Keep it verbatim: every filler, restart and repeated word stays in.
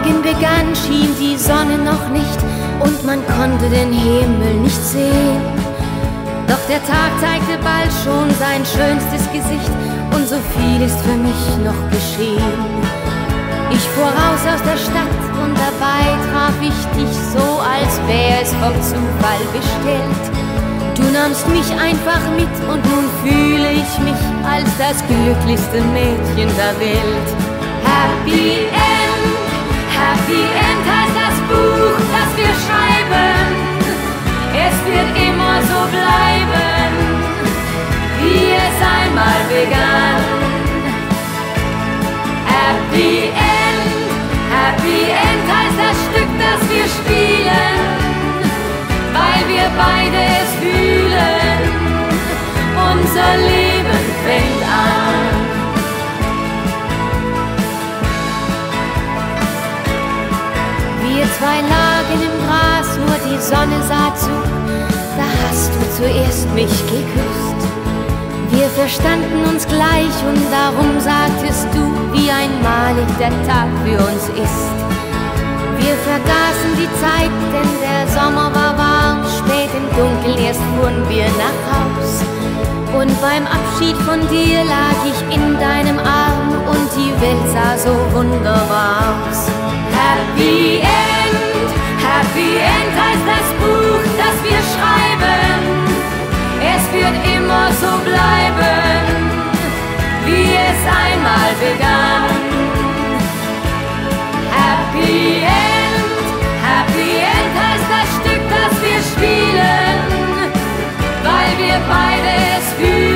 Morgen begann, schien die Sonne noch nicht und man konnte den Himmel nicht sehen. Doch der Tag zeigte bald schon sein schönstes Gesicht und so viel ist für mich noch geschehen. Ich fuhr raus aus der Stadt und dabei traf ich dich so, als wär es vom Zufall bestellt. Du nahmst mich einfach mit und nun fühle ich mich als das glücklichste Mädchen der Welt. Happy End, Happy End heißt das Buch, das wir schreiben. Es wird immer so bleiben, wie es einmal begann. Happy End, Happy End heißt das Stück, das wir spielen, weil wir beide es fühlen. Unser Leben fängt an. Wir zwei lagen im Gras, nur die Sonne sah zu, da hast du zuerst mich geküsst. Wir verstanden uns gleich und darum sagtest du, wie einmalig der Tag für uns ist. Wir vergaßen die Zeit, denn der Sommer war warm, spät im Dunkeln erst fuhren wir nach Haus. Und beim Abschied von dir lag ich in deinem Arm und die Welt sah so wunderbar aus. Happy End, Happy End heißt das Buch, das wir schreiben. Es wird immer so bleiben, wie es einmal begann. Happy End, Happy End heißt das Stück, das wir spielen, weil wir beide es fühlen.